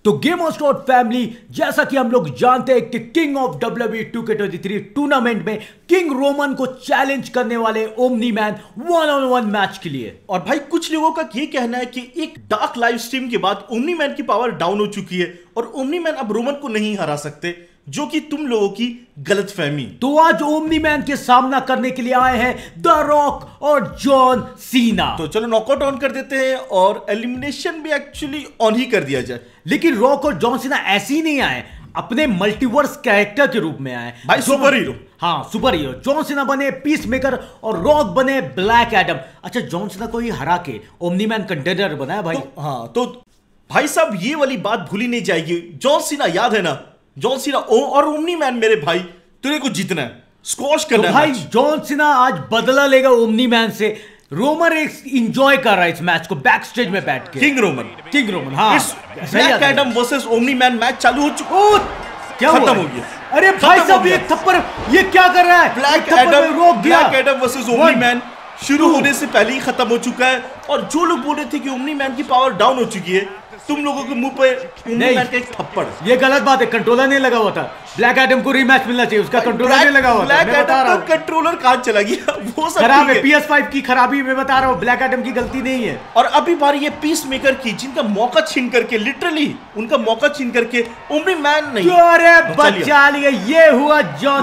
तो game of thrones family, जैसा कि हम लोग जानते हैं कि king of WWE 2K23 tournament में किंग रोमन को चैलेंज करने वाले ओमनी मैन 1-on-1 मैच के लिए। और भाई कुछ लोगों का ये कहना है कि एक डार्क लाइव स्ट्रीम के बाद ओमनी मैन की पावर डाउन हो चुकी है और ओमनी मैन अब रोमन को नहीं हरा सकते, जो कि तुम लोगों की गलतफहमी। तो आज ओमनी मैन के सामना करने के लिए आए हैं द रॉक और जॉन सीना। तो चलो नॉकआउट ऑन कर देते हैं और एलिमिनेशन भी एक्चुअली ऑन ही कर दिया जाए। लेकिन रॉक और जॉन सीना ऐसे ही नहीं आए, अपने मल्टीवर्स कैरेक्टर के रूप में आए भाई, सुपर हीरो। हाँ, सुपर हीरो। जॉन सीना बने पीस मेकर और रॉक बने ब्लैक एडम। अच्छा, जॉन सीना को ही हरा के ओमनी मैन कंटेंडर बनाया भाई। हाँ, तो भाई साहब ये वाली बात भूली नहीं जाएगी। जॉन सीना याद है ना, जॉन सीना और ओमनी मैन मेरे भाई, तेरे को जीतना है, स्क्वॉश करना है। भाई जॉन सीना आज बदला लेगा ओमनी मैन से। रोमन रेक्स एंजॉय कर रहा है इस मैच को बैक स्टेज में बैठ के। किंग रोमन हाँ, Black Adam versus Omni man match चालू हो चुका, क्या खत्म हो गया। अरे भाई साहब, ये थप्पड़ ये क्या कर रहा है? Black Adam versus Omni man शुरू होने से पहले ही खत्म हो चुका है। और जो लोग बोल रहे थे कि ओमनी मैन की पावर डाउन हो चुकी है, तुम लोगों के मुंह पे ओमनी मैन का एक थप्पड़। ये गलत बात है, कंट्रोलर नहीं लगा हुआ था। ब्लैक एडम को रीमैच मिलना चाहिए, उसका कंट्रोलर नहीं लगा हुआ था। ब्लैक एडम का कंट्रोलर कहां चला गया? वो सब खराब है, PS5 की खराबी मैं बता रहा हूं, ब्लैक एडम की गलती नहीं है। और अभी बारी ये पीस मेकर की, जिनका मौका छीन करके, लिटरली उनका मौका छीन करके ओमनी मैन नहीं, अरे बचा लिया। ये हुआ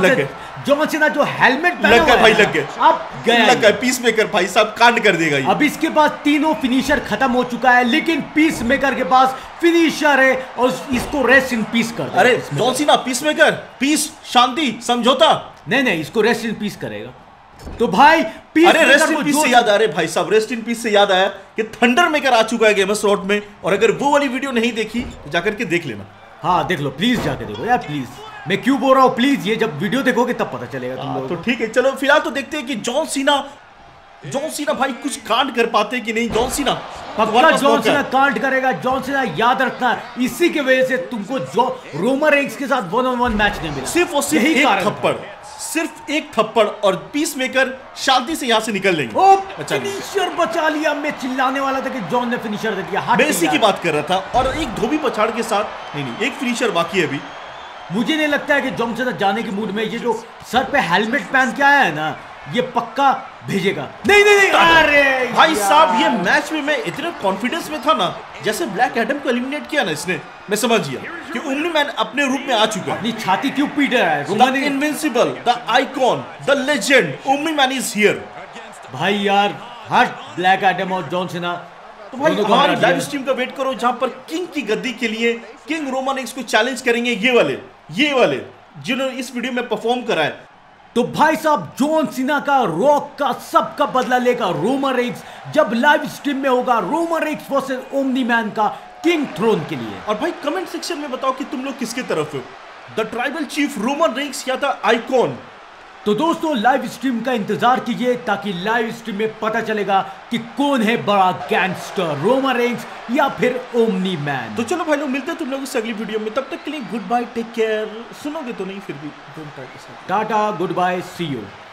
जॉन सीना जो हेलमेट पहना लग गया भाई, लग गया, अब गया, लग गया। पीस मेकर भाई साहब कांड कर देगा ये। अब इसके पास तीनों फिनिशर खत्म हो चुका है, लेकिन पीस मेकर के पास फिनिशर है और इसको रेस्ट इन पीस कर। अरे John Cena peace maker, piece, शांति, समझौता। नहीं, इसको रेस्ट इन पीस करेगा। तो भाई पीस, अरे रेस्ट इन पीस से याद आ रहे भाई साहब, रेस्ट इन पीस से याद आया कि थंडर मेकर आ चुका है गेम ऑफ थ्रोन्स में। और अगर वो वाली वीडियो नहीं देखी तो जाकर के देख लेना। हाँ देख लो, प्लीज जाके देखो यार, प्लीज। मैं क्यों बोल रहा हूँ प्लीज, ये जब वीडियो देखोगे तब पता चलेगा तुम लोगों को। तो ठीक है, चलो फिलहाल तो देखते हैं कि जॉन सीना भाई कुछ कांड कर पाते कि नहीं। जॉन सीना पक्का जॉन सीना कांड करेगा। जॉन सीना याद रखना, इसी की वजह से तुमको रोमन रेक्स के साथ 1-on-1 मैच नहीं मिला। सिर्फ और सिर्फ एक थप्पड़, सिर्फ एक थप्पड़ और पीस मेकर शांति से यहाँ से निकल लेंगे। फिनिशर बचा लिया। मैं चिल्लाने वाला था कि जॉन ने फिनिशर दे दिया। मैं इसी की बात कर रहा था। और एक धोबी पछाड़ के साथ नहीं, एक फिनिशर बाकी है अभी। मुझे नहीं लगता है कि जॉन सीना जाने के मूड में, ये जो सर पे हेलमेट पहन के आया है ना, ये पक्का भेजेगा। नहीं। अरे भाई साहब, ये मैच में मैं इतने कॉन्फिडेंस में था ना, जैसे ब्लैक एडम को एलिमिनेट किया ना इसने, मैं समझ गया कि ओमनी मैन अपने रूप में आ चुका है। अपनी छाती क्यों पीट रहा है? The invincible, the icon, the legend Omni man is here. भाई यार, हर ब्लैक एडम और जॉन सीना। तो भाई हमारी लाइव स्ट्रीम का वेट करो, जहां पर किंग की गद्दी के लिए किंग रोमन रेक्स को चैलेंज करेंगे ये वाले जिन्होंने इस वीडियो में परफॉर्म करा है। तो भाई साहब, जॉन सीना का, रॉक का, सबका बदला लेगा रोमन रेक्स जब लाइव स्ट्रीम में होगा Roman Reigns versus Omni man का किंग थ्रोन के लिए। और भाई कमेंट सेक्शन में बताओ कि तुम लोग किसके तरफ हो, the tribal chief Roman Reigns या द आइकॉन। तो दोस्तों, लाइव स्ट्रीम का इंतजार कीजिए, ताकि लाइव स्ट्रीम में पता चलेगा कि कौन है बड़ा गैंगस्टर, रोमन रेक्स या फिर ओमनी मैन। तो चलो भाई लोग, मिलते हैं तुम लोगों से अगली वीडियो में। तब तक के लिए गुड बाय, टेक केयर। सुनोगे तो नहीं फिर भी, टाटा, गुड बाय, सी यू।